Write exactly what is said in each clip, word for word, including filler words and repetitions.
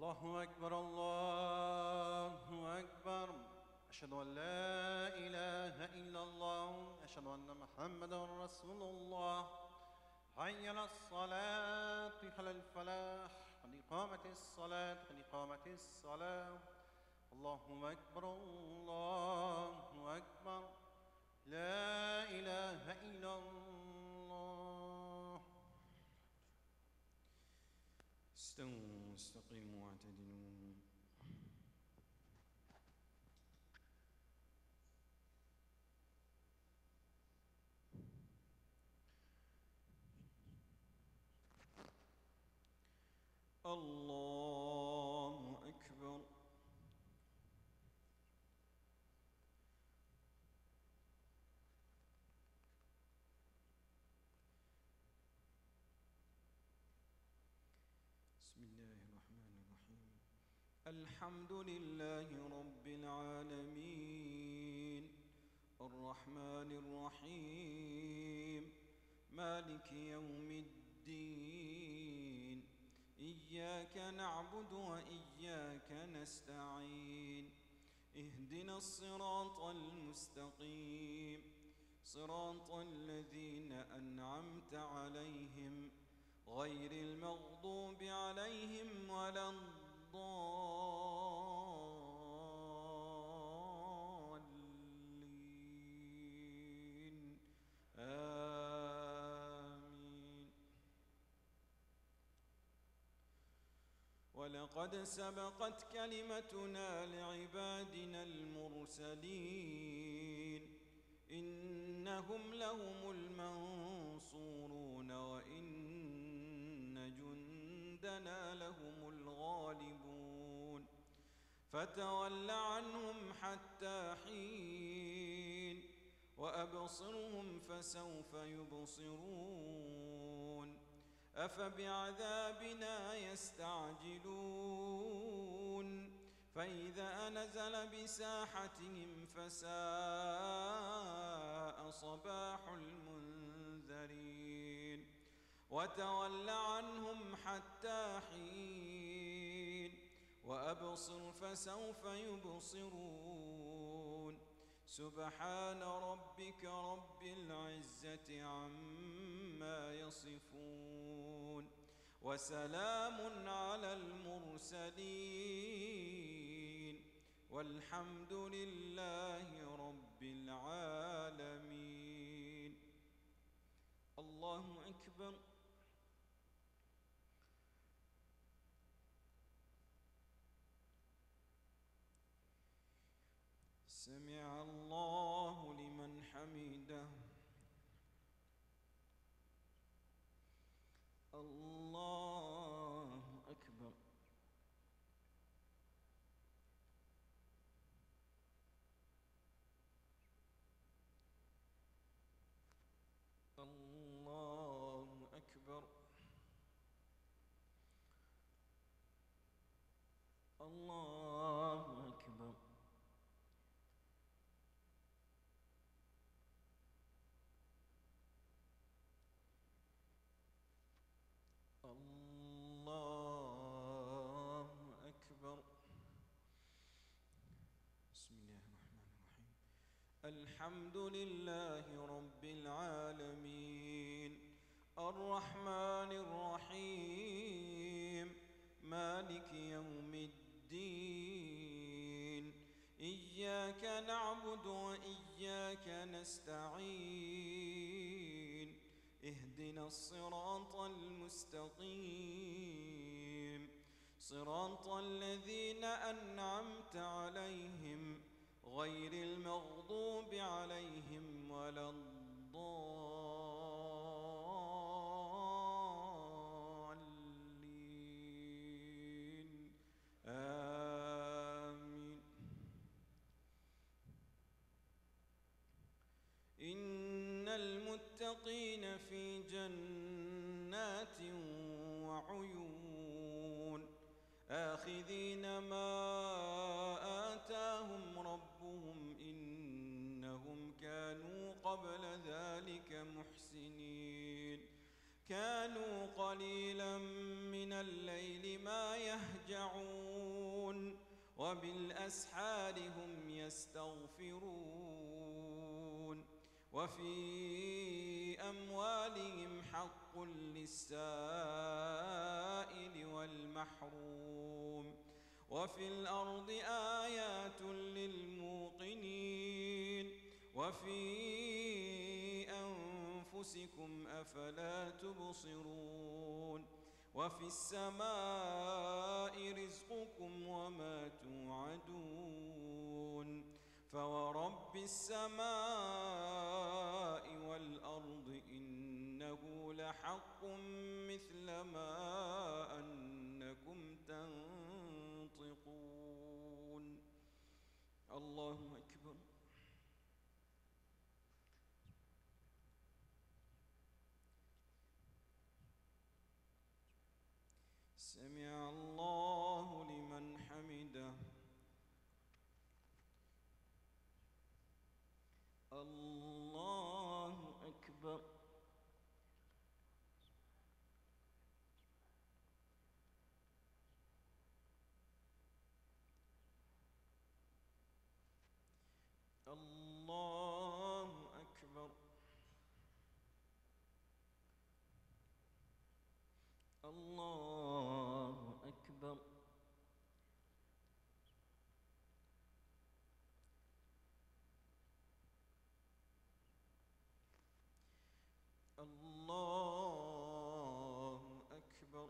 الله أكبر الله أكبر. أشهد أن لا إله إلا الله، أشهد أن محمدا رسول الله. حي على الصلاة، على الفلاح، قد قامت الصلاة، قد قامت الصلاة. الله أكبر الله أكبر. لا إله إلا الله. استووا واستقيموا واعتدلوا. الله أكبر. بسم الله الرحمن الرحيم. الحمد لله رب العالمين، الرحمن الرحيم، مالك يوم الدين. إياك نعبد وإياك نستعين. اهدنا الصراط المستقيم، صراط الذين أنعمت عليهم غير المغضوب عليهم ولا الضالين. آمين. ولقد سبقت كلمتنا لعبادنا المرسلين، إنهم لهم المنصورون وإن جندنا لهم الغالبون. فتول عنهم حتى حين، وأبصرهم فسوف يبصرون. أفبعذابنا يستعجلون، فإذا نزل بساحتهم فساء صباح المنذرين. وتول عنهم حتى حين، وأبصر فسوف يبصرون. سبحان ربك رب العزة عما يصفون، وسلام على المرسلين، والحمد لله رب العالمين. الله أكبر. سمع الله لمن حمده. الله أكبر. الله أكبر. الله أكبر. الله أكبر. بسم الله الرحمن الرحيم. الحمد لله رب العالمين، الرحمن الرحيم، مالك يوم الدين. إياك نعبد وإياك نستعين. اهدنا الصراط المستقيم، صراط الذين أنعمت عليهم غير المغضوب عليهم ولا الضالين. آمين. إن المتقين في جنات وعيون، آخذين ما آتاهم ربهم، إنهم كانوا قبل ذلك محسنين. كانوا قليلا من الليل ما يهجعون وبالأسحار هم يستغفرون وفي أموالهم حق للسائل والمحروم وفي الأرض آيات للموقنين وفي أنفسكم أفلا تبصرون وفي السماء رزقكم وما توعدون فورب السماء والأرض إنه لحق مثل ما أنكم تنطقون. الله أكبر. سمع الله لمن حمده. الله أكبر. الله أكبر. الله أكبر. الله أكبر.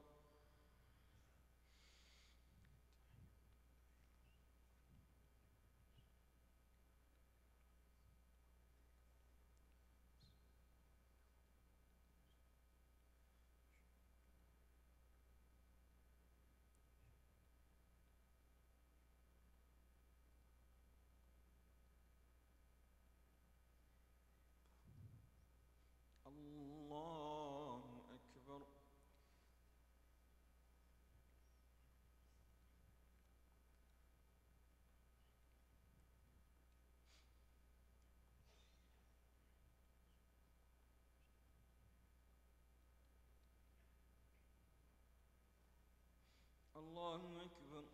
الله أكبر. الله أكبر.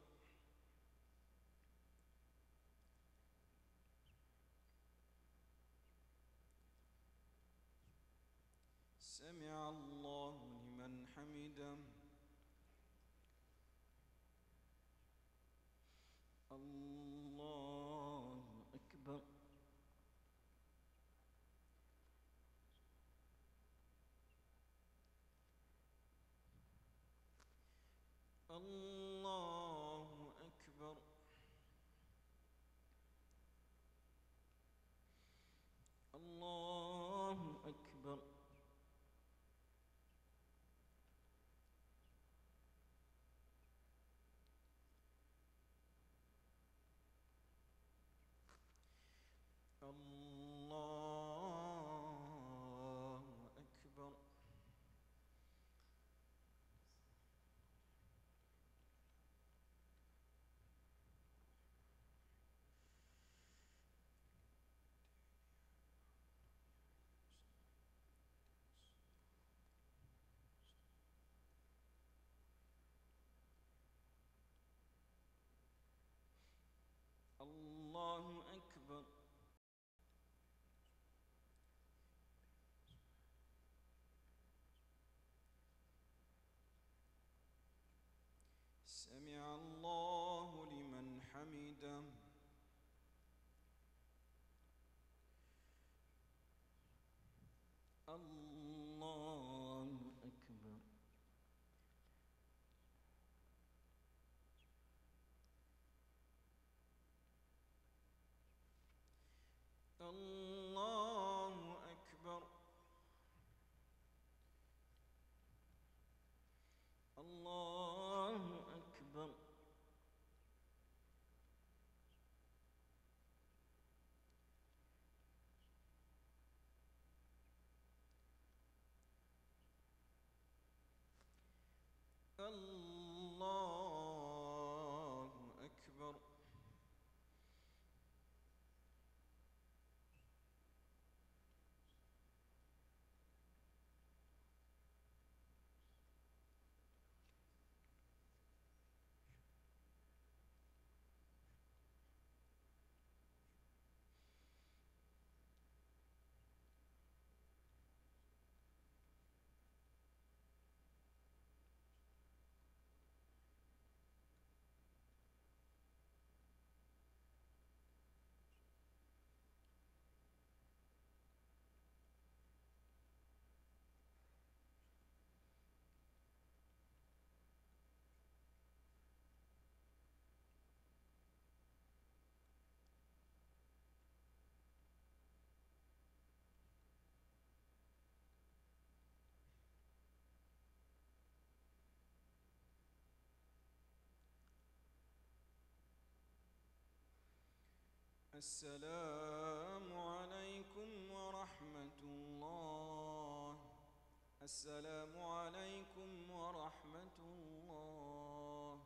سمع الله لمن حمده. الله أكبر. الله أكبر. الله أكبر. الله أكبر. الله أكبر. سمع الله لمن حمده. الله أكبر. الله أكبر. الله أكبر. السلام عليكم ورحمة الله. السلام عليكم ورحمة الله.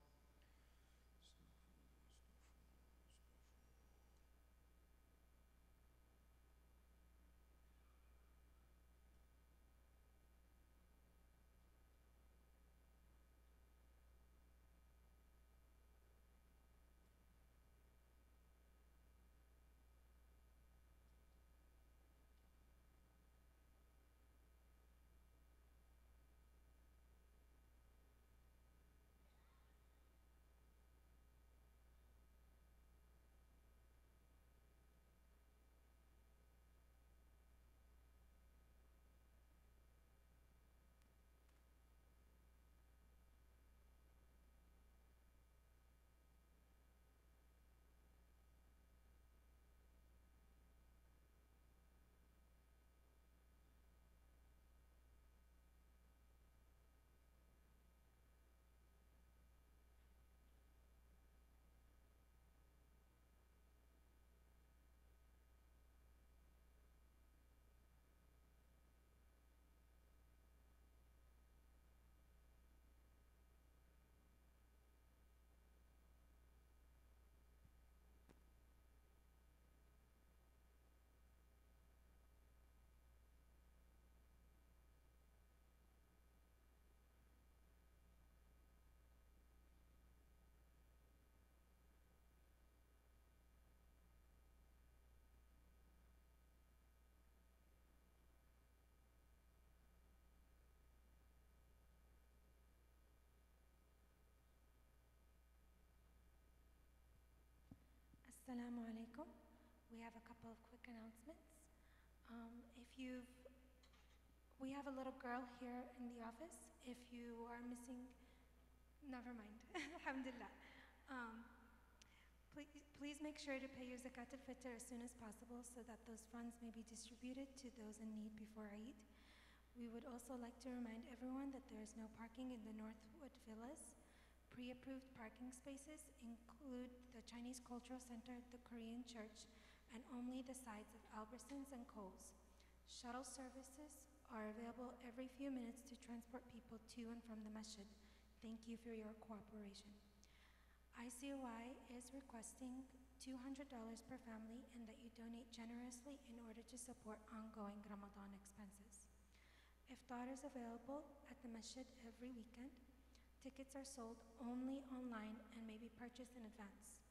Assalamu alaikum. We have a couple of quick announcements. Um, if you've, we have a little girl here in the office. If you are missing, never mind. Alhamdulillah. Um, please, please make sure to pay your zakat al-fitr as soon as possible so that those funds may be distributed to those in need before Eid. We would also like to remind everyone that there is no parking in the Northwood Villas. Pre-approved parking spaces include the Chinese Cultural Center, the Korean Church, and only the sides of Albertsons and Kohl's. Shuttle services are available every few minutes to transport people to and from the masjid. Thank you for your cooperation. I C O I is requesting two hundred dollars per family and that you donate generously in order to support ongoing Ramadan expenses. Iftar is available at the masjid every weekend. Tickets are sold only online and may be purchased in advance.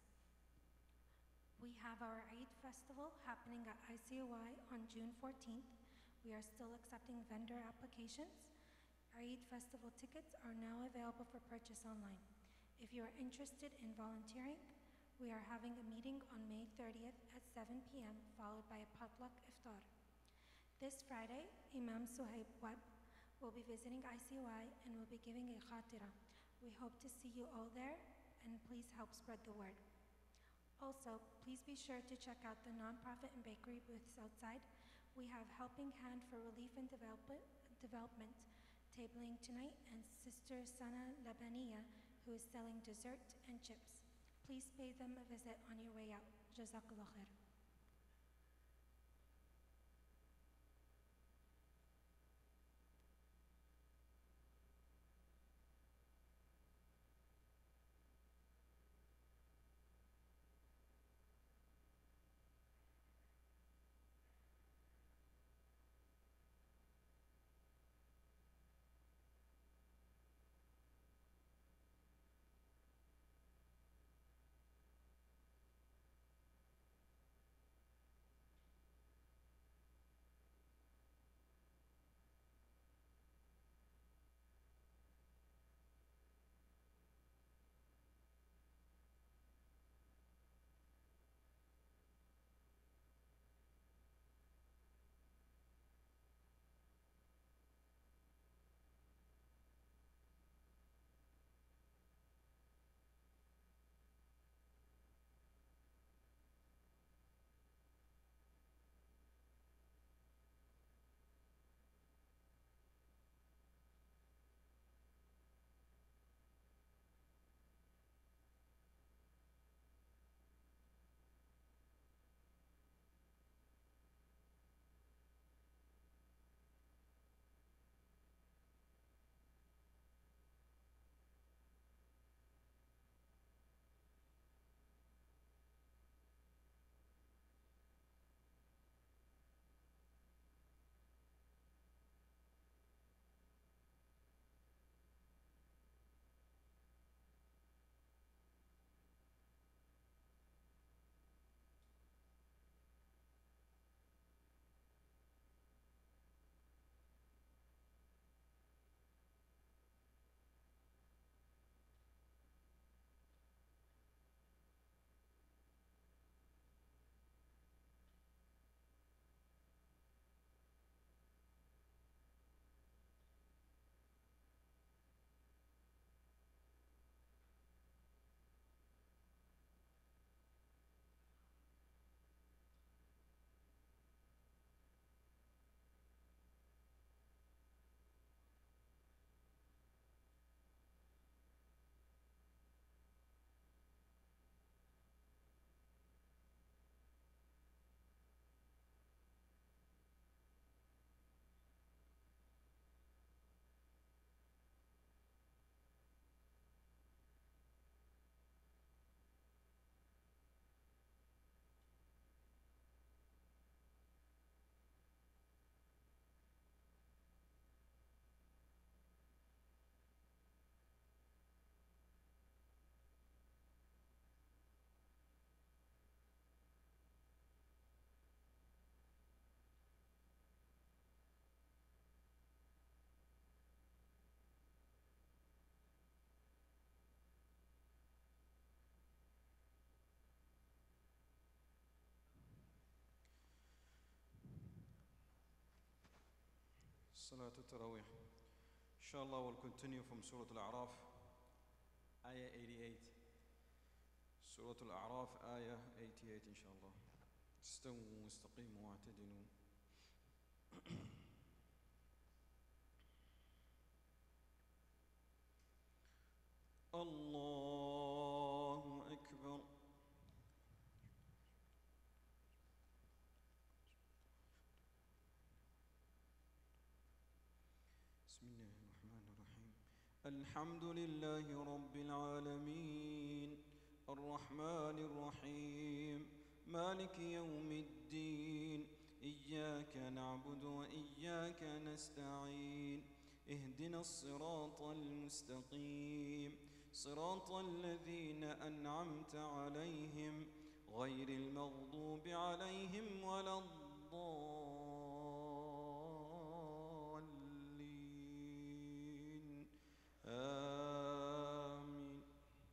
We have our Eid festival happening at I C O I on June fourteenth. We are still accepting vendor applications. Our Eid festival tickets are now available for purchase online. If you are interested in volunteering, we are having a meeting on May thirtieth at seven p m followed by a potluck iftar. This Friday, Imam Suhaib Webb will be visiting I C O I and will be giving a khatira. We hope to see you all there and please help spread the word. Also, please be sure to check out the nonprofit and bakery booths outside. We have Helping Hand for Relief and Development, development tabling tonight and Sister Sana Labaniya, who is selling dessert and chips. Please pay them a visit on your way out. Jazakallah khair. Salat al-Tarawih. Inshallah, we'll continue from Surah Al-A'raf, Ayah eighty-eight. Surah Al-A'raf, Ayah eighty-eight, inshallah. استووا واستقيموا واعتدلوا. الله أكبر. بسم الله الرحمن الرحيم. الحمد لله رب العالمين الرحمن الرحيم مالك يوم الدين إياك نعبد وإياك نستعين اهدنا الصراط المستقيم صراط الذين أنعمت عليهم غير المغضوب عليهم ولا الضالين آمين.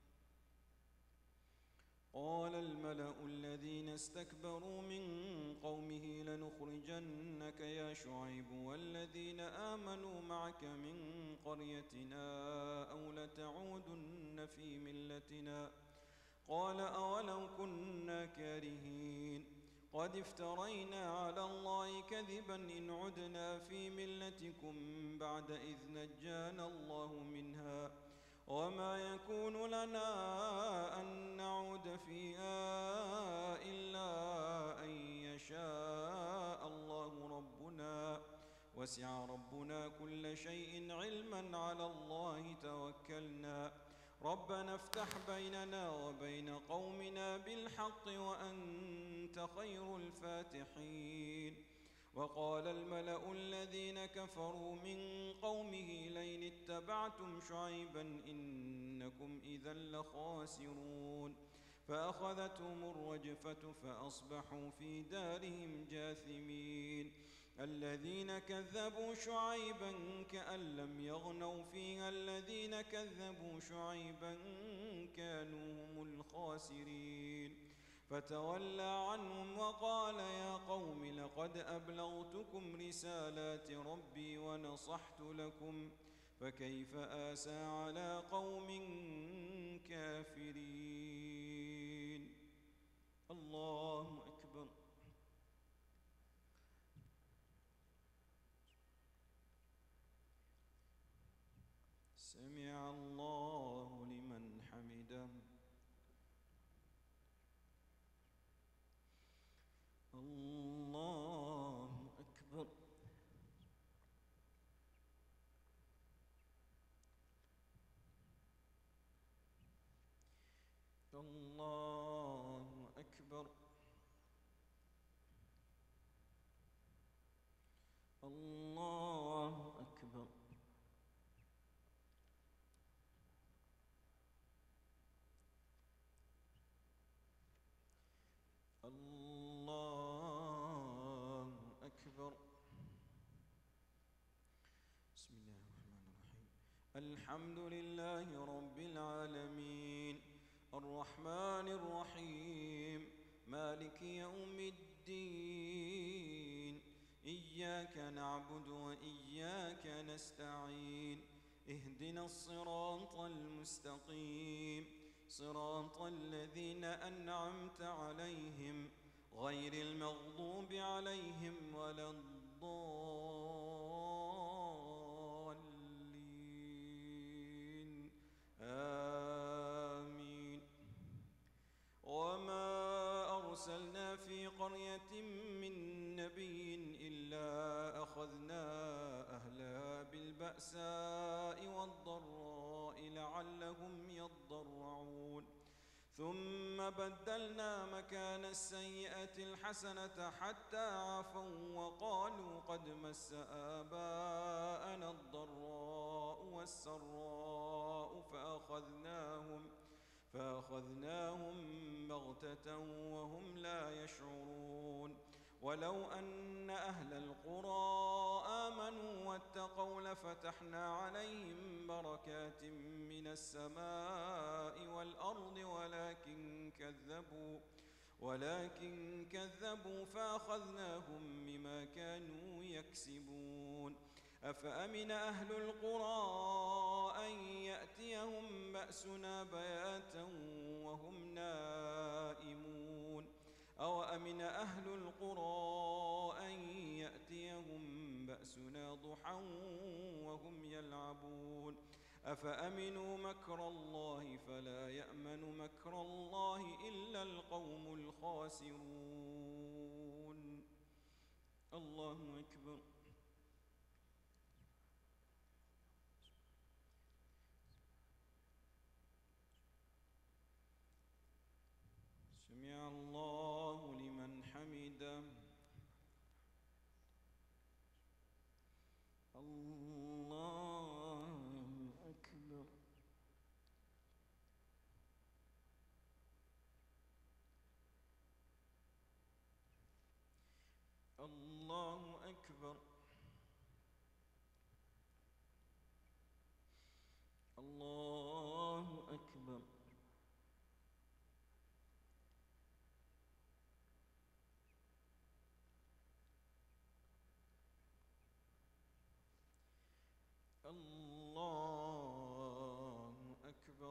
قال الملأ الذين استكبروا من قومه لنخرجنك يا شعيب والذين آمنوا معك من قريتنا أو لتعودن في ملتنا قال أولو كنا كارهين قد افترينا على الله كذبا إن عدنا في ملتكم بعد إذ نجانا الله منها وما يكون لنا أن نعود فيها إلا أن يشاء الله ربنا وسع ربنا كل شيء علما على الله توكلنا ربنا افتح بيننا وبين قومنا بالحق وأنت خير الفاتحين. وقال الملأ الذين كفروا من قومه لئن اتبعتم شعيبا إنكم إذا لخاسرون فأخذتهم الرجفة فأصبحوا في دارهم جاثمين. الذين كذبوا شعيبا كأن لم يغنوا فيها الذين كذبوا شعيبا كانوا هم الخاسرين فتولى عنهم وقال يا قوم لقد أبلغتكم رسالات ربي ونصحت لكم فكيف آسى على قوم كافرين. الله أكبر. سمع الله لمن حمده. الله أكبر. الله أكبر. الله أكبر. الله أكبر. بسم الله الرحمن الرحيم. الحمد لله رب العالمين الرحمن الرحيم مالك يوم الدين إياك نعبد وإياك نستعين اهدنا الصراط المستقيم صراط الذين أنعمت عليهم غير المغضوب عليهم ولا الضالين آمين. وما أرسلنا في قرية من نبي إلا أخذنا أهلها بالبأساء والضراء لعلهم يضرعون ثم بدلنا مكان السيئة الحسنة حتى عفوا وقالوا قد مس آباءنا الضراء والسراء فأخذناهم فأخذناهم بغتة وهم لا يشعرون. ولو أن أهل القرى آمنوا واتقوا لفتحنا عليهم بركات من السماء والأرض ولكن كذبوا ولكن كذبوا فأخذناهم بما كانوا يكسبون. أفأمن أهل القرى أن يأتيهم بأسنا بياتا وهم نائمون أو أمن أهل القرى أن يأتيهم بأسنا ضحى وهم يلعبون أفأمنوا مكر الله فلا يأمن مكر الله إلا القوم الخاسرون. الله أكبر. سمع الله لمن حمده. الله أكبر. الله أكبر. الله أكبر. الله أكبر.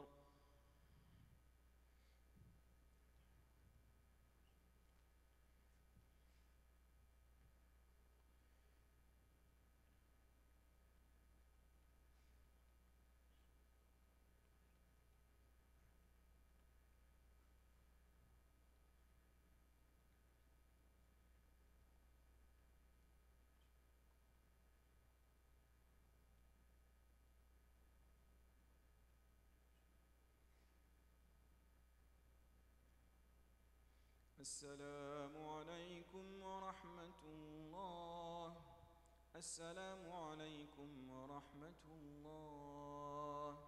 السلام عليكم ورحمة الله. السلام عليكم ورحمة الله.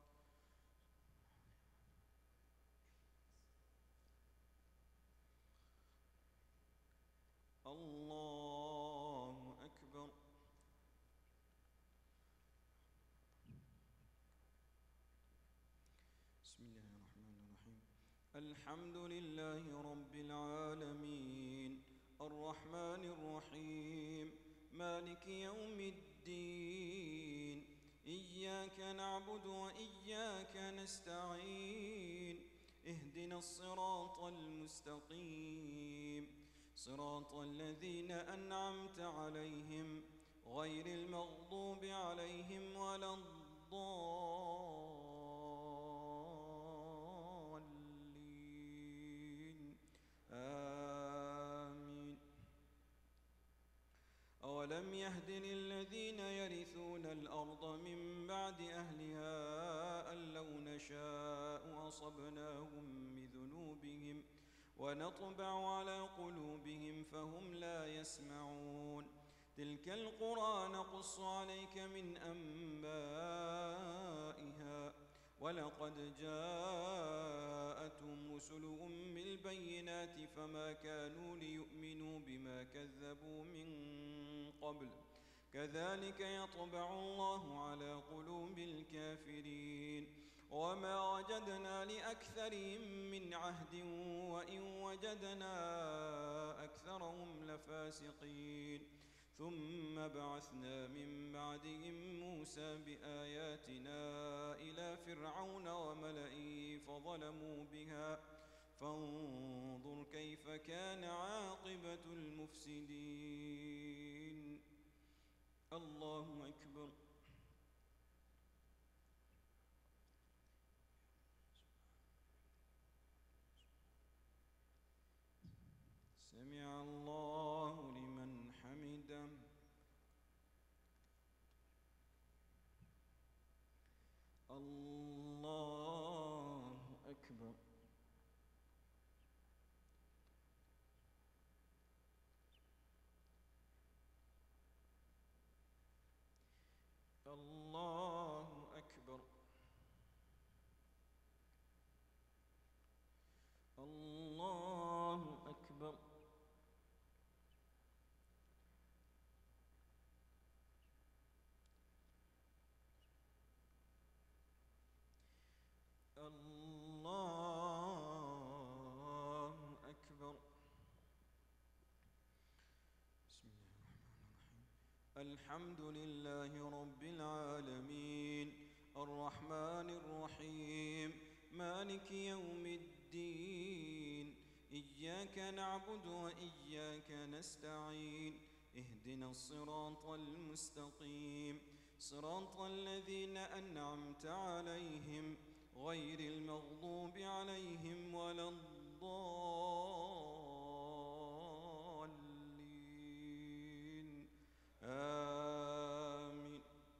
الله أكبر. بسم الله الرحمن الرحيم. الحمد لله رب العالمين الرحمن الرحيم مالك يوم الدين إياك نعبد وإياك نستعين اهدنا الصراط المستقيم صراط الذين أنعمت عليهم غير المغضوب عليهم ولا الضالين آمين. أولم يهد للذين يرثون الأرض من بعد أهلها أن لو نشاء أصبناهم بذنوبهم ونطبع على قلوبهم فهم لا يسمعون تلك القرى نقص عليك من أنبائها ولقد جاءتهم رسلهم بالبينات فما كانوا ليؤمنوا بما كذبوا من قبل كذلك يطبع الله على قلوب الكافرين وما وجدنا لأكثرهم من عهد وإن وجدنا أكثرهم لفاسقين ثم بعثنا من بعدهم موسى بآياتنا إلى فرعون وملئه فظلموا بها فانظر كيف كان عاقبة المفسدين. الله أكبر. سمع الله لمن حمده. الله أكبر. الحمد لله رب العالمين الرحمن الرحيم مالك يوم الدين إياك نعبد وإياك نستعين اهدنا الصراط المستقيم صراط الذين أنعمت عليهم غير المغضوب عليهم ولا الضالين آمين.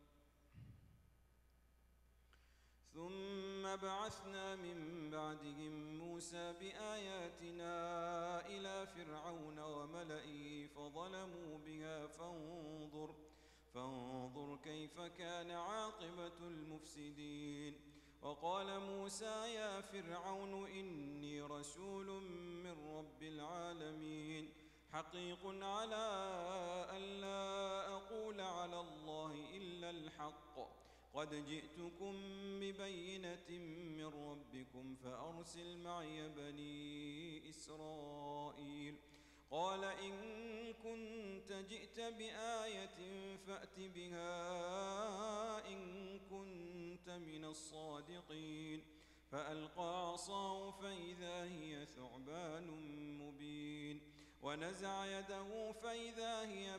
ثم بعثنا من بعدهم موسى بآياتنا إلى فرعون وملئه فظلموا بها فانظر فانظر كيف كان عاقبة المفسدين. وقال موسى يا فرعون إني رسول من رب العالمين حقيق على ألا أقول على الله إلا الحق قد جئتكم ببينة من ربكم فأرسل معي بني إسرائيل. قال إن كنت جئت بآية فأت بها إن كنت من الصادقين. فألقى عصاه فإذا هي ثعبان مبين ونزع يده فإذا هي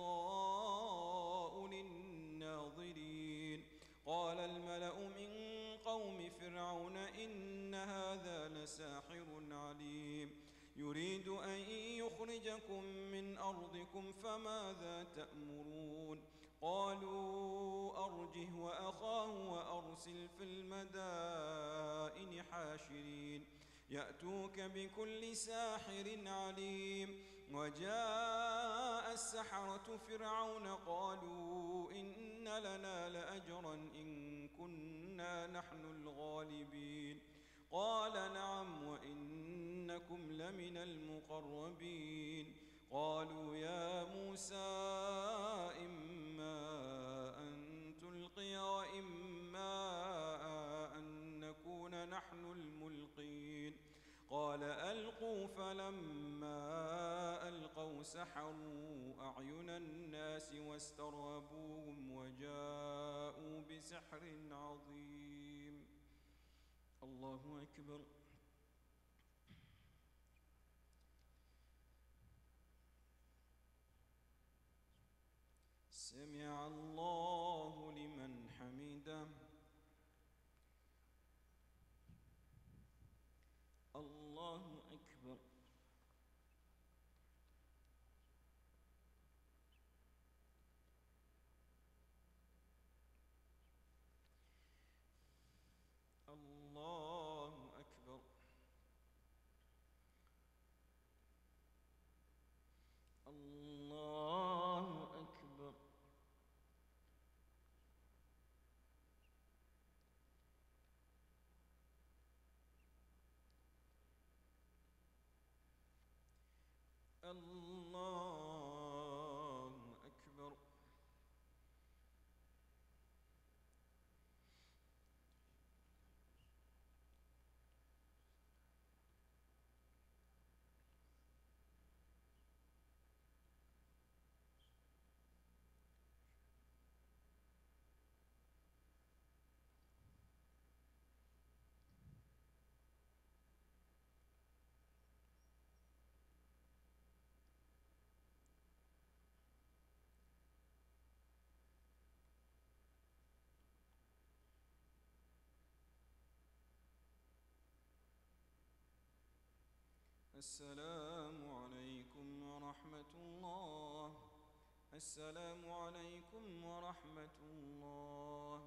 بيضاء للناظرين. قال الملأ من قوم فرعون إن هذا لساحر عليم يريد أن يخرجكم من أرضكم فماذا تأمرون. قالوا أرجه وأخاه وأرسل في المدائن حاشرين يأتوك بكل ساحر عليم. وجاء السحرة فرعون قالوا إن لنا لأجرا إن كنا نحن الغالبين. قال نعم وإنكم لمن المقربين. قالوا يا موسى إما أن تلقي وإما أن نكون نحن الملقين. قال ألقوا فلما ألقوا سحروا أعين الناس واسترهبوهم وجاءوا بسحر عظيم. الله أكبر. سمع الله لمن حمده. الله أكبر. الله أكبر. الله أكبر. الله أكبر. السلام عليكم ورحمة الله. السلام عليكم ورحمة الله.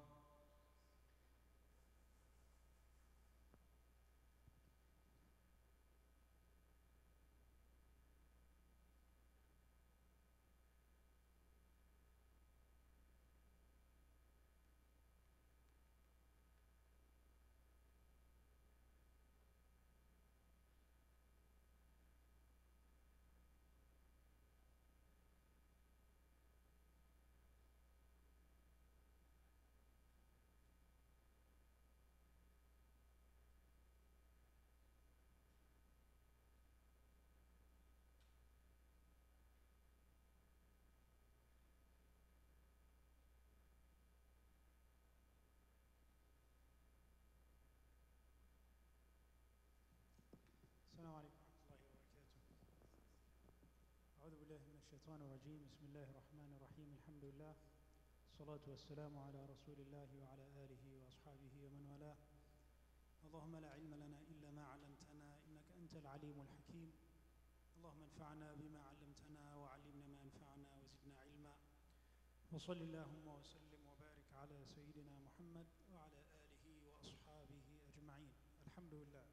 الشيطان الرجيم بسم الله الرحمن الرحيم الحمد لله الصلاة والسلام على رسول الله وعلى آله وأصحابه ومن والاه اللهم لا علم لنا إلا ما علمتنا إنك أنت العليم الحكيم اللهم انفعنا بما علمتنا وعلمنا ما ينفعنا وزدنا علما وصل اللهم وسلم وبارك على سيدنا محمد وعلى آله وأصحابه أجمعين الحمد لله.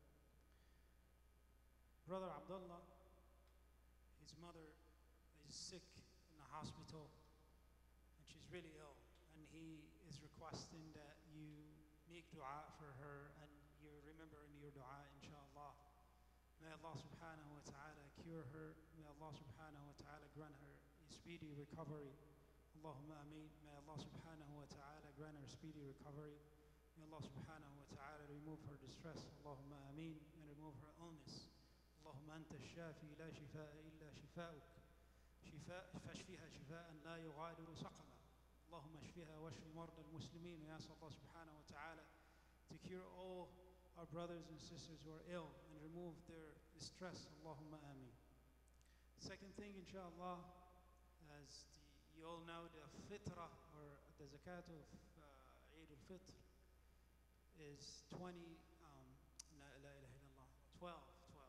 Brother Abdullah, his mother is sick in the hospital and she's really ill, and he is requesting that you make dua for her and you remember in your dua inshallah. May Allah subhanahu wa ta'ala cure her, may Allah subhanahu wa ta'ala grant her a speedy recovery. Allahumma ameen. May Allah subhanahu wa ta'ala grant her speedy recovery. May Allah subhanahu wa ta'ala remove her distress. Allahumma ameen. And remove her illness. اللهم أنت الشافي لا شفاء إلا شفاؤك شفاء فاشفيها شفاء لا يغادر سقما اللهم اشفيها واشف مرضى المسلمين. We ask Allah subhanahu wa ta'ala to cure all our brothers and sisters who are ill and remove their distress. Allahumma ameen. Second thing inshallah, as the, you all know, the fitrah or the zakat of uh, Eid al-Fitr is twenty, um, la ilaha illallah, twelve.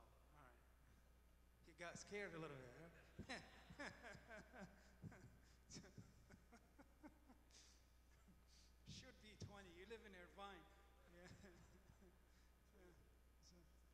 Got scared a little bit, huh? Should be twenty. You live in Irvine. Yeah. so, so.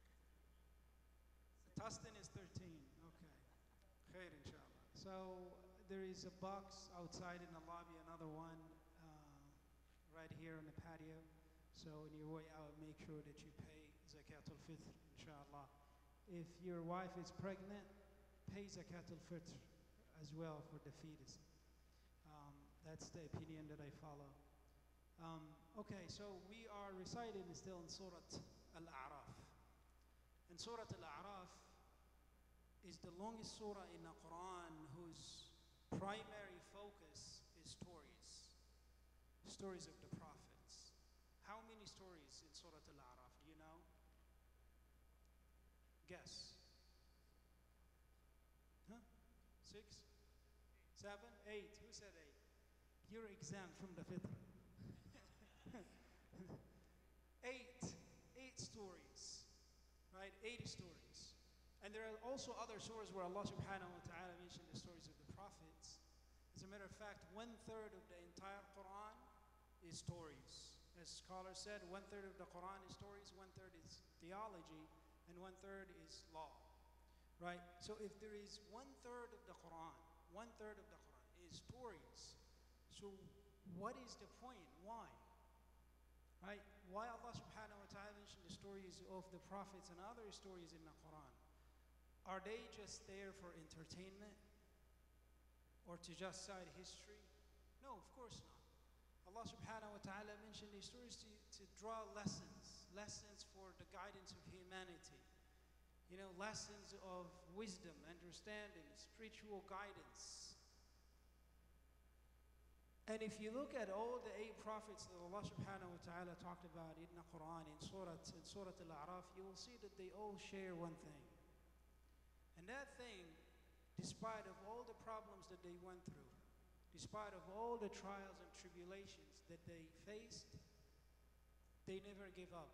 Tustin is thirteen. Okay. Khair, inshallah. So there is a box outside in the lobby, another one uh, right here on the patio. So on your way out, make sure that you pay zakat al-fitr, inshallah. If your wife is pregnant, pay zakat al-fitr as well for the fetus. Um, that's the opinion that I follow. Um, okay, so we are reciting still in Surah Al-A'raf. And Surah Al-A'raf is the longest surah in the Quran whose primary focus is stories. Stories of the prophets. How many stories in Surah Al-A'raf? Do you know? Guess. Huh? Six? Seven? Eight? Who said eight? You're exempt from the fitr. eight. Eight stories. Right? Eighty stories. And there are also other surahs where Allah subhanahu wa ta'ala mentioned the stories of the prophets. As a matter of fact, one third of the entire Quran is stories. As scholars said, one third of the Quran is stories, one third is theology, and one third is law, right? So if there is one third of the Quran, one third of the Quran is stories, so what is the point? Why? Right? Why Allah subhanahu wa ta'ala mentioned the stories of the prophets and other stories in the Quran? Are they just there for entertainment? Or to just cite history? No, of course not. Allah subhanahu wa ta'ala mentioned these stories to, to draw lessons, lessons for the guidance of humanity. You know, lessons of wisdom, understanding, spiritual guidance. And if you look at all the eight prophets that Allah subhanahu wa ta'ala talked about in the Quran, in Surah, in Surah Al-A'raf, you will see that they all share one thing. And that thing, despite of all the problems that they went through, despite of all the trials and tribulations that they faced, they never give up.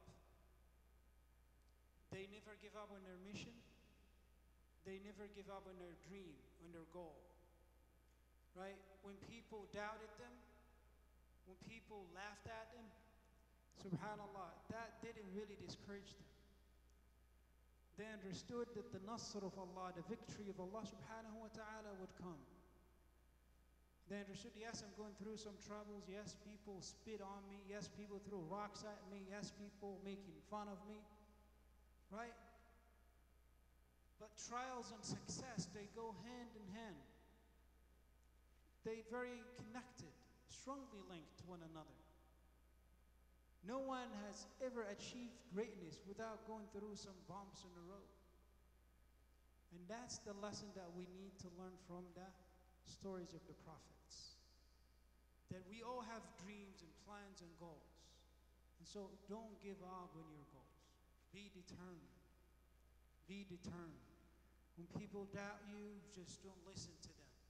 They never give up on their mission. They never give up on their dream, on their goal. Right? When people doubted them, when people laughed at them, subhanallah, that didn't really discourage them. They understood that the nasr of Allah, the victory of Allah subhanahu wa ta'ala would come. They understood, yes, I'm going through some troubles. Yes, people spit on me. Yes, people threw rocks at me. Yes, people making fun of me. Right? But trials and success, they go hand in hand. They very connected, strongly linked to one another. No one has ever achieved greatness without going through some bumps in the road. And that's the lesson that we need to learn from the stories of the prophets. That we all have dreams and plans and goals. And so don't give up on your goals. Be determined. Be determined. When people doubt you, just don't listen to them.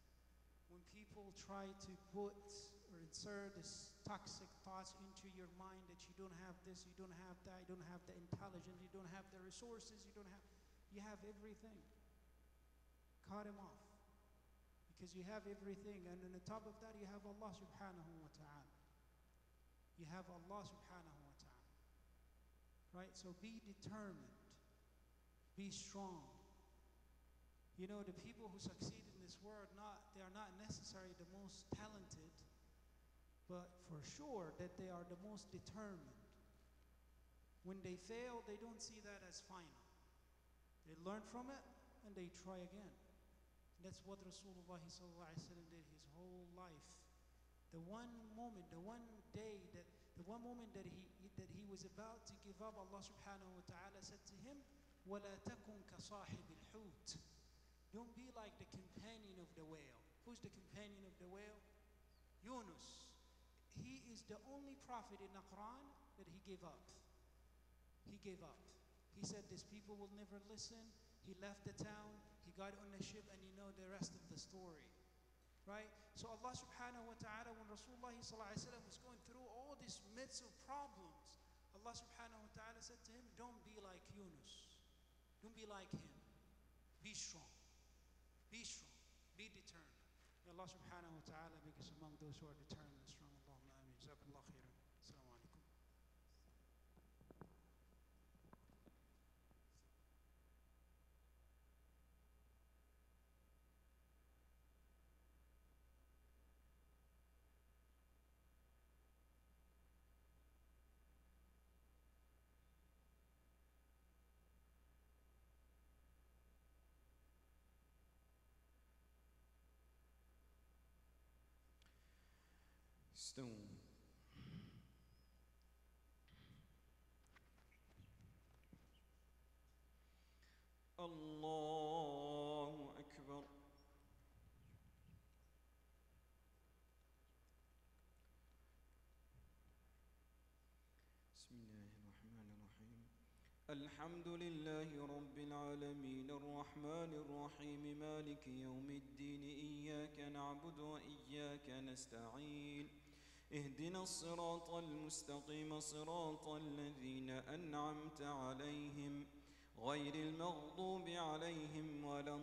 when people try to put or insert this toxic thoughts into your mind that you don't have this, you don't have that, you don't have the intelligence, you don't have the resources, you don't have, you have everything. Cut him off. Because you have everything, and on the top of that you have Allah subhanahu wa ta'ala. You have Allah subhanahu wa ta'ala. Right? So be determined. Be strong. You know, the people who succeed in this world, not they are not necessarily the most talented, but for sure that they are the most determined. When they fail, they don't see that as final. They learn from it and they try again. That's what Rasulullah sallallahu alaihi wasallam did his whole life. The one moment, the one day that, the one moment that he that he was about to give up, Allah subhanahu wa ta'ala said to him, وَلَا تَكُنْ كَصَاحِبِ الْحُوتِ. Don't be like the companion of the whale. Who's the companion of the whale? Yunus. He is the only prophet in the Quran that he gave up. He gave up. He said, these people will never listen. He left the town. He got on the ship, and you know the rest of the story. Right? So Allah subhanahu wa ta'ala, when Rasulullah sallallahu alaihi wasallam was going through all these midst of problems, Allah subhanahu wa ta'ala said to him, don't be like Yunus. Don't be like him. Be strong. Be strong. Be determined. May Allah subhanahu wa ta'ala make us among those who are determined and strong. Allahumma ameen. Jazakallah khairan. Assalamu alaikum. استووا. الله أكبر. بسم الله الرحمن الرحيم. الحمد لله رب العالمين الرحمن الرحيم مالك يوم الدين إياك نعبد وإياك نستعين اهدنا الصراط المستقيم صراط الذين أنعمت عليهم غير المغضوب عليهم ولا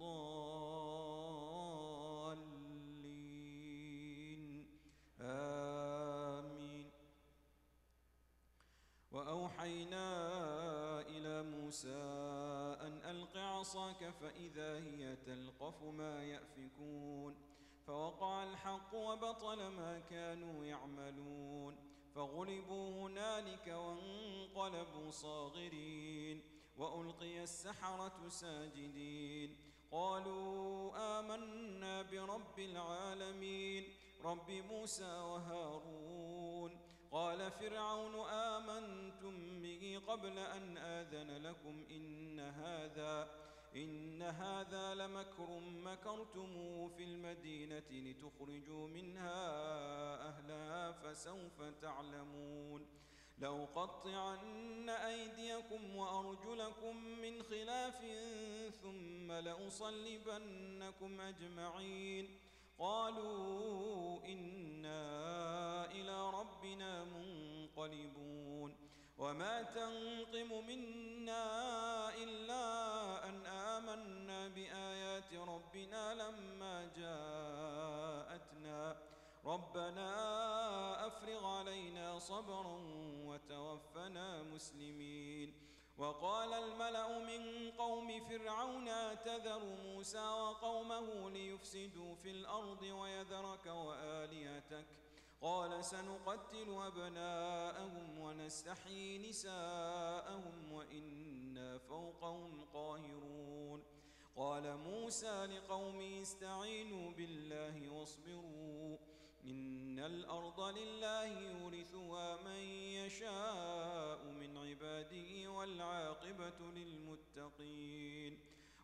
الضالين آمين. وأوحينا إلى موسى أن ألق عصاك فإذا هي تلقف ما يأفكون فوقع الحق وبطل ما كانوا يعملون فغلبوا هنالك وانقلبوا صاغرين وألقي السحرة ساجدين قالوا آمنا برب العالمين رب موسى وهارون قال فرعون آمنتم به قبل أن آذن لكم إن هذا إن هذا لمكر مكرتموه في المدينة لتخرجوا منها أهلها فسوف تعلمون لأقطعن أيديكم وأرجلكم من خلاف ثم لأصلبنكم أجمعين قالوا إنا إلى ربنا منقلبون وما تنقم منا إلا أن آمنا بآيات ربنا لما جاءتنا ربنا أفرغ علينا صبرا وتوفنا مسلمين وقال الملأ من قوم فرعون أتذر موسى وقومه ليفسدوا في الأرض ويذرك وآلهتك قال سنقتل أبناءهم ونستحيي نساءهم وإنا فوقهم قاهرون قال موسى لقومه استعينوا بالله واصبروا إن الأرض لله يورثها من يشاء من عباده والعاقبة للمتقين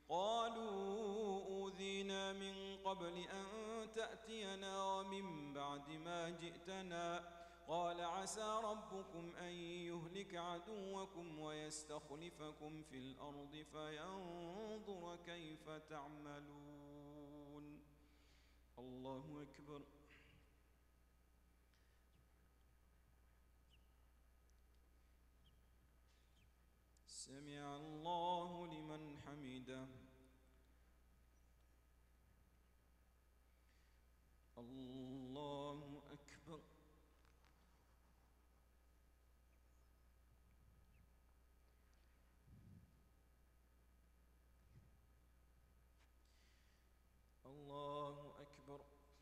قالوا أوذينا من قبل أن تأتينا ومن بعد ما جئتنا قال عسى ربكم أن يهلك عدوكم ويستخلفكم في الأرض فينظر كيف تعملون الله أكبر. سمع الله لمن حمده. الله أكبر. الله أكبر.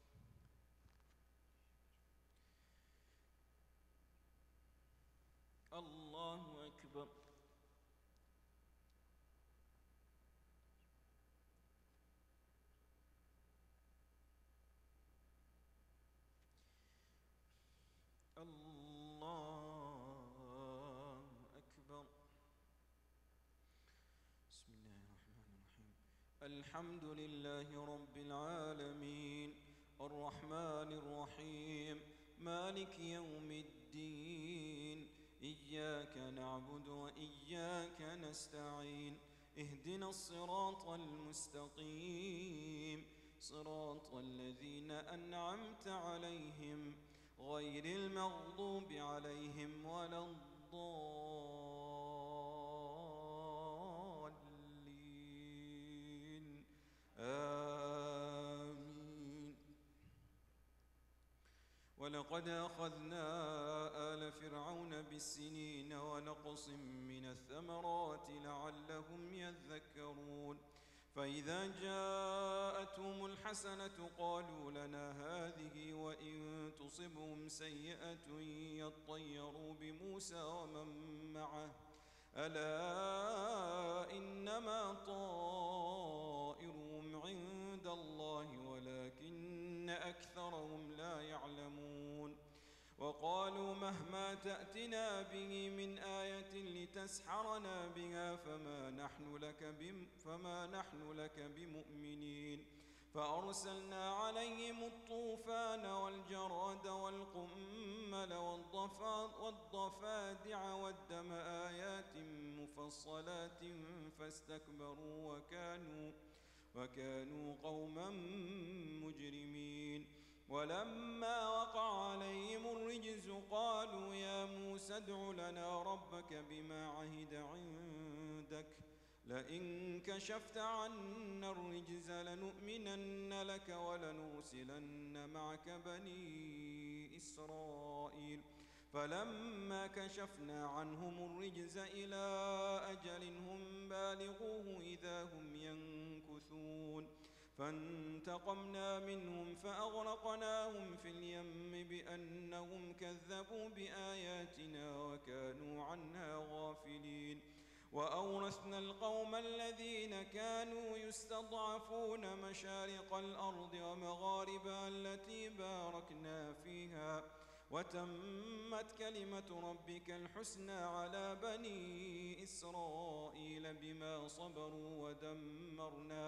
الله أكبر. الله أكبر. بسم الله الرحمن الرحيم. الحمد لله رب العالمين الرحمن الرحيم مالك يوم الدين إياك نعبد وإياك نستعين اهدنا الصراط المستقيم صراط الذين أنعمت عليهم غير المغضوب عليهم ولا الضالين آمين. ولقد أخذنا آل فرعون بالسنين ونقص من الثمرات لعلهم يذكرون فإذا جاءتهم الحسنة قالوا لنا هذه وإن تصبهم سيئة يطيروا بموسى ومن معه ألا إنما طائرهم عند الله ولكن أكثرهم لا يعلمون وقالوا مهما تأتنا به من آية لتسحرنا بها فما نحن لك بم فما نحن لك بمؤمنين فأرسلنا عليهم الطوفان والجراد والقمل والضفادع والدم آيات مفصلات فاستكبروا وكانوا وكانوا قوما مجرمين ولما وقع عليهم الرجز قالوا يا موسى ادع لنا ربك بما عهد عندك لئن كشفت عنا الرجز لنؤمنن لك ولنرسلن معك بني إسرائيل فلما كشفنا عنهم الرجز إلى أجل هم بالغوه إذا هم ينكثون فانتقمنا منهم فأغرقناهم في اليم بأنهم كذبوا بآياتنا وكانوا عنها غافلين وأورثنا القوم الذين كانوا يستضعفون مشارق الأرض ومغاربها التي باركنا فيها وتمت كلمة ربك الحسنى على بني إسرائيل بما صبروا ودمرنا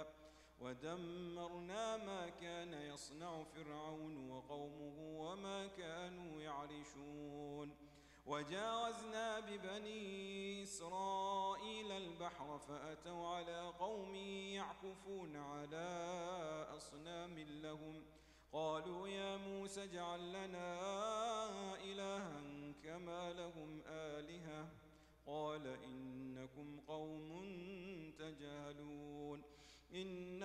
ودمرنا ما كان يصنع فرعون وقومه وما كانوا يعرشون وجاوزنا ببني إسرائيل البحر فأتوا على قوم يعكفون على أصنام لهم قالوا يا موسى اجعل لنا إلها كما لهم آلهة قال إنكم قوم تجهلون إن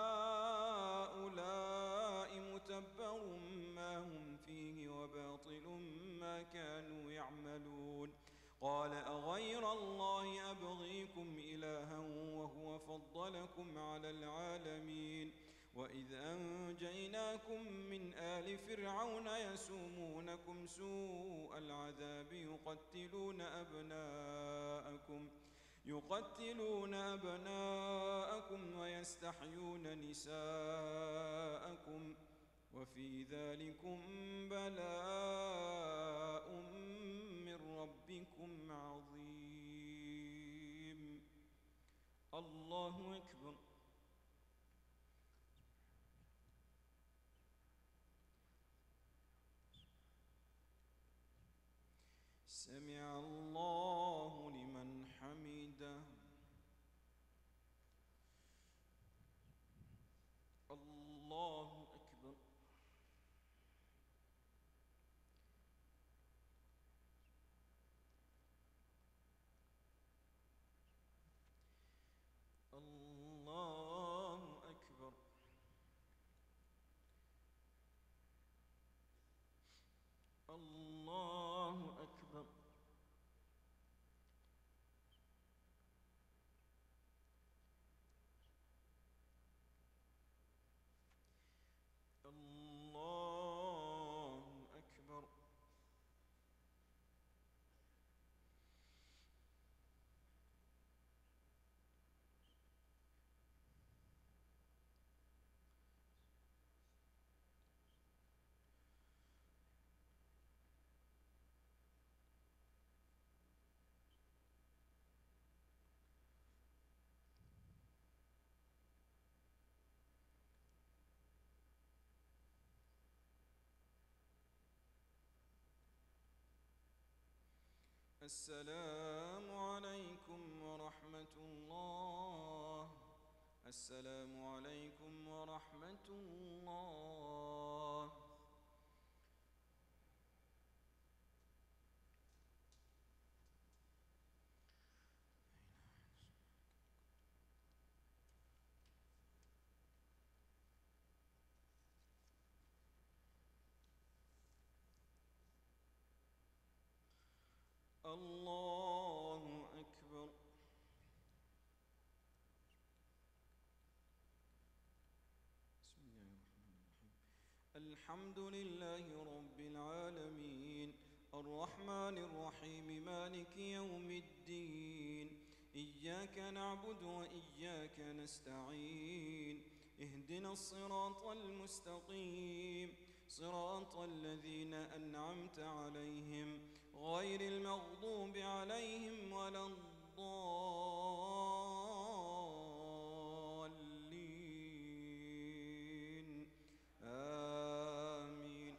هؤلاء متبر ما هم فيه وباطل ما كانوا يعملون قال أغير الله أبغيكم إلها وهو فضلكم على العالمين وإذ أنجيناكم من آل فرعون يسومونكم سوء العذاب يقتلون أبناءكم يقتلون أبناءكم ويستحيون نساءكم وفي ذلكم بلاء من ربكم عظيم. الله أكبر. سمع الله لمن حمده. الله أكبر. السلام عليكم ورحمة الله. السلام عليكم ورحمة الله. الله أكبر. بسم الله الرحمن الرحيم. الحمد لله رب العالمين الرحمن الرحيم مالك يوم الدين إياك نعبد وإياك نستعين اهدنا الصراط المستقيم صراط الذين أنعمت عليهم غير المغضوب عليهم ولا الضالين آمين.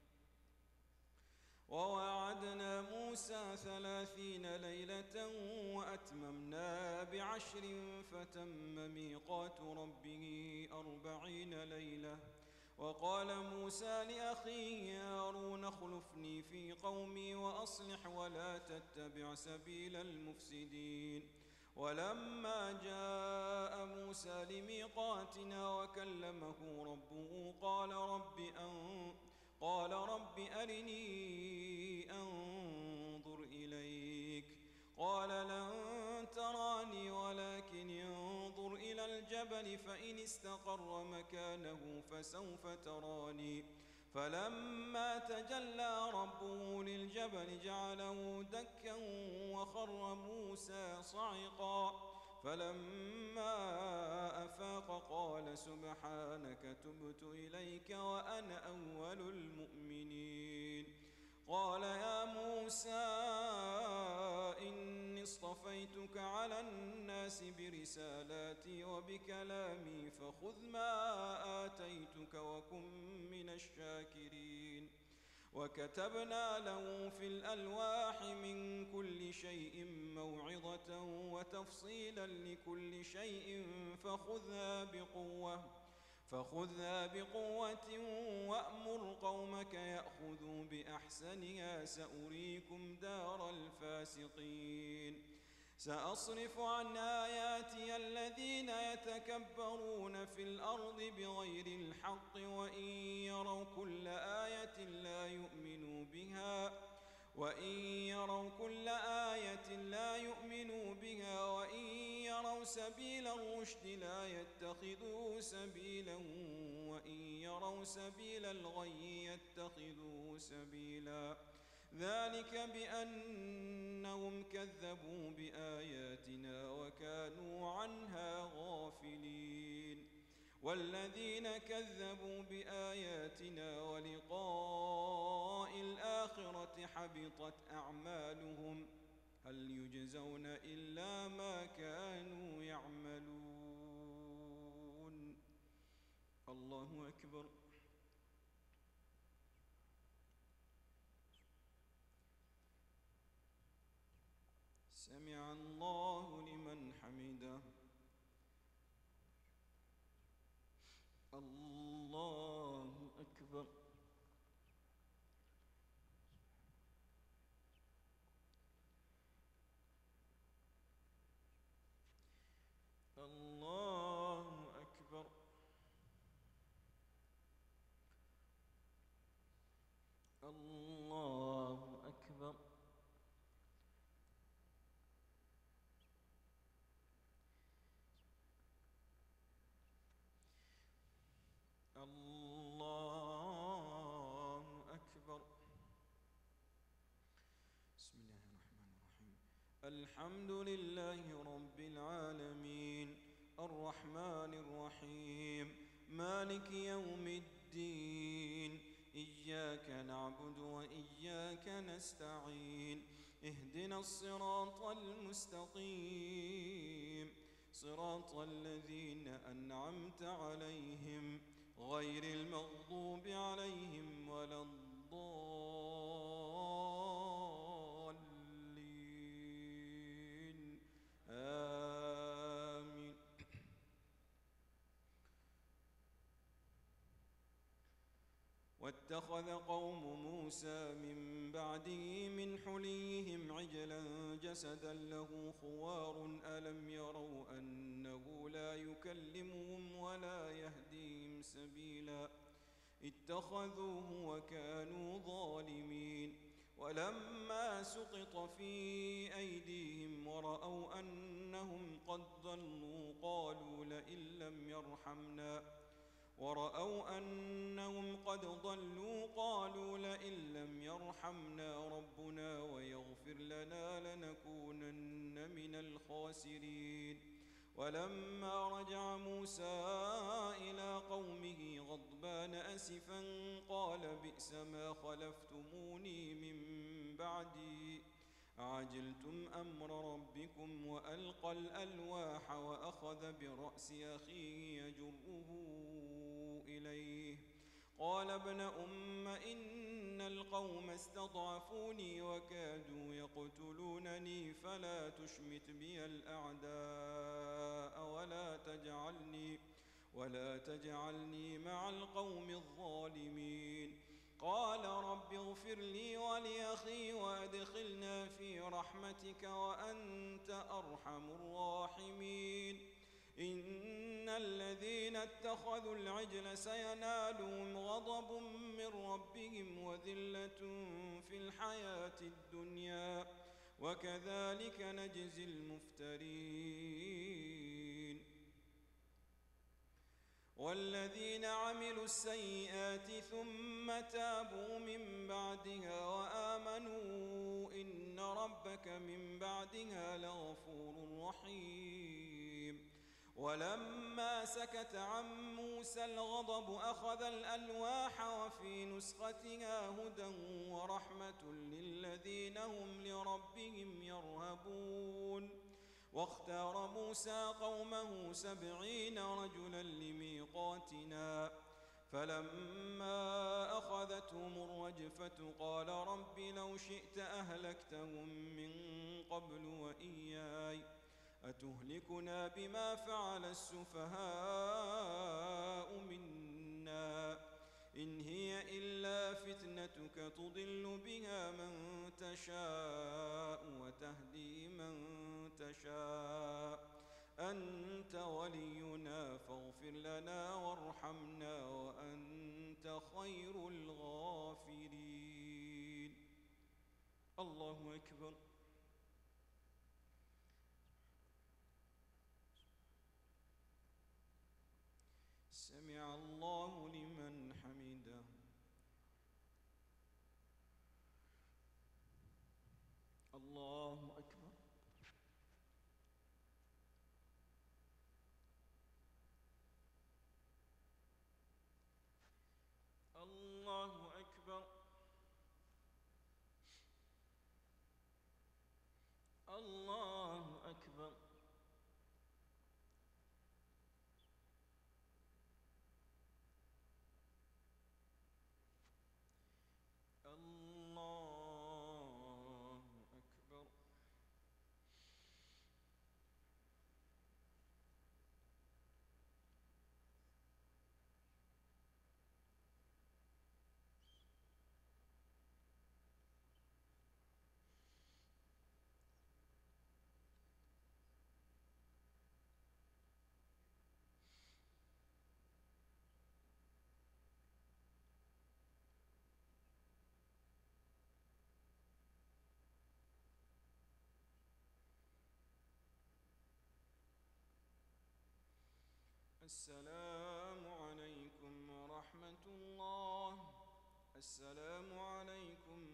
ووعدنا موسى ثلاثين ليلة وأتممنا بعشر فتم ميقات ربه أربعين ليلة. وقال موسى لأخيه هارون اخلفني في قومي وأصلح ولا تتبع سبيل المفسدين. ولما جاء موسى لميقاتنا وكلمه ربه قال رب أن قال رب أرني أنظر إليك قال لن تراني ولكن انظر إلى الجبل فإن استقر مكانه فسوف تراني. فلما تجلى ربه للجبل جعله دكا وخر موسى صعقا. فلما أفاق قال سبحانك تبت إليك وأنا أول المؤمنين. قال يا موسى إني اصطفيتك على الناس برسالاتي وبكلامي فخذ ما آتيتك وكن من الشاكرين. وكتبنا له في الألواح من كل شيء موعظة وتفصيلا لكل شيء فخذها بقوة فخذها بقوة وأمر قومك يأخذوا بأحسنها سأريكم دار الفاسقين. سأصرف عن آياتي الذين يتكبرون في الأرض بغير الحق وإن يروا كل آية لا يؤمنوا بها وإن يروا كل آية لا يؤمنوا بها وإن يروا سبيل الرشد لا يتخذوه سبيلا وإن يروا سبيل الغي يتخذوه سبيلا. ذلك بأنهم كذبوا بآياتنا وكانوا عنها غافلين. والذين كذبوا بآياتنا ولقاء الآخرة حبطت أعمالهم هل يجزون إلا ما كانوا يعملون. الله أكبر. سمع الله لمن حمده. الله أكبر. الله أكبر. الله أكبر. الله أكبر. بسم الله الرحمن الرحيم. الحمد لله رب العالمين الرحمن الرحيم مالك يوم الدين إياك نعبد وإياك نستعين اهدنا الصراط المستقيم صراط الذين أنعمت عليهم غير المغضوب عليهم ولا الضالين واتخذ قوم موسى من بعده من حليهم عجلا جسدا له خوار ألم يروا أنه لا يكلمهم ولا يهديهم سبيلا اتخذوه وكانوا ظالمين ولما سقط في أيديهم ورأوا أنهم قد ضلوا قالوا لئن لم يرحمنا ورأوا أنهم قد ضلوا قالوا لئن لم يرحمنا ربنا ويغفر لنا لنكونن من الخاسرين ولما رجع موسى إلى قومه غضبان أسفا قال بئس ما خلفتموني من بعدي أعجلتم أمر ربكم وألقى الألواح وأخذ برأس أخيه يجره إليه قال ابن أم إن القوم استضعفوني وكادوا يقتلونني فلا تشمت بي الأعداء ولا تجعلني ولا تجعلني مع القوم الظالمين قال رب اغفر لي ولأخي وأدخلنا في رحمتك وأنت أرحم الراحمين إن الذين اتخذوا العجل سينالهم غضب من ربهم وذلة في الحياة الدنيا وكذلك نجزي المفترين والذين عملوا السيئات ثم تابوا من بعدها وآمنوا إن ربك من بعدها لغفور رحيم ولما سكت عن موسى الغضب أخذ الألواح وفي نسختها هدى ورحمة للذين هم لربهم يرهبون واختار موسى قومه سبعين رجلا لميقاتنا فلما أخذتهم الرجفة قال رب لو شئت أهلكتهم من قبل وإياي أتهلكنا بما فعل السفهاء منا إن هي إلا فتنتك تضل بها من تشاء وتهدي من تشاء أنت ولينا فاغفر لنا وارحمنا وأنت خير الغافرين الله أكبر سمع الله لمن حمده الله أكبر الله أكبر الله أكبر الله أكبر السلام عليكم ورحمة الله السلام عليكم